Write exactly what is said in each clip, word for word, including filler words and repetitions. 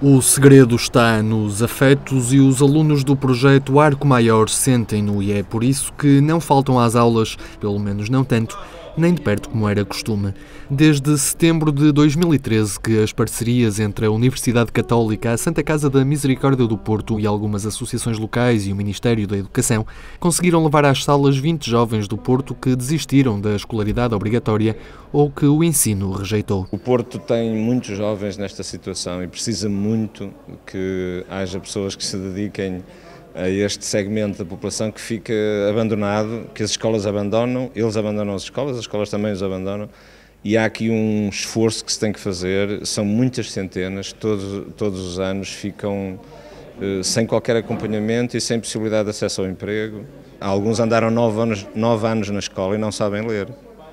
O segredo está nos afetos e os alunos do projeto Arco Maior sentem-no, e é por isso que não faltam às aulas, pelo menos não tanto, nem de perto como era costume. Desde setembro de dois mil e treze que as parcerias entre a Universidade Católica, a Santa Casa da Misericórdia do Porto e algumas associações locais e o Ministério da Educação conseguiram levar às salas vinte jovens do Porto que desistiram da escolaridade obrigatória ou que o ensino rejeitou. O Porto tem muitos jovens nesta situação e precisa muito que haja pessoas que se dediquem a este segmento da população que fica abandonado, que as escolas abandonam, eles abandonam as escolas, as escolas também os abandonam, e há aqui um esforço que se tem que fazer, são muitas centenas, todos, todos os anos ficam eh, sem qualquer acompanhamento e sem possibilidade de acesso ao emprego. Alguns andaram nove anos, nove anos na escola e não sabem ler.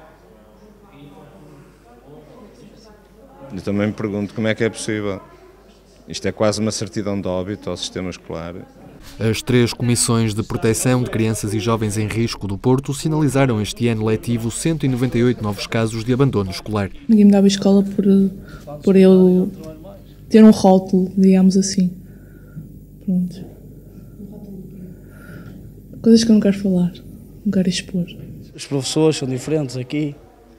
Eu também me pergunto como é que é possível. Isto é quase uma certidão de óbito ao sistema escolar. As três comissões de proteção de crianças e jovens em risco do Porto sinalizaram este ano letivo cento e noventa e oito novos casos de abandono escolar. Ninguém me dava escola por, por eu ter um rótulo, digamos assim. Pronto. Coisas que eu não quero falar, não quero expor. Os professores são diferentes aqui.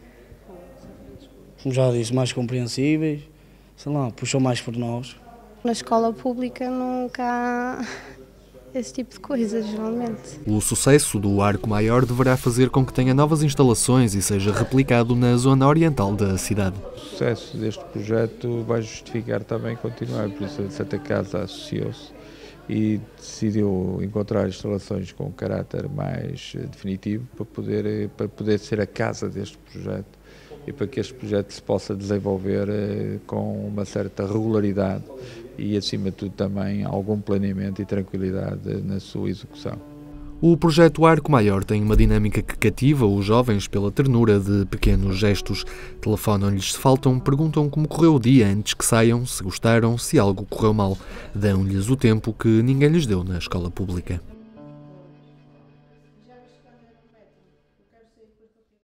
Como já disse, mais compreensíveis, sei lá, puxam mais por nós. Na escola pública nunca há esse tipo de coisas, geralmente. O sucesso do Arco Maior deverá fazer com que tenha novas instalações e seja replicado na zona oriental da cidade. O sucesso deste projeto vai justificar também continuar, por isso a Santa Casa associou-se e decidiu encontrar instalações com um caráter mais definitivo para poder, para poder ser a casa deste projeto e para que este projeto se possa desenvolver eh, com uma certa regularidade e, acima de tudo, também algum planeamento e tranquilidade na sua execução. O projeto Arco Maior tem uma dinâmica que cativa os jovens pela ternura de pequenos gestos. Telefonam-lhes se faltam, perguntam como correu o dia antes que saiam, se gostaram, se algo correu mal. Dão-lhes o tempo que ninguém lhes deu na escola pública.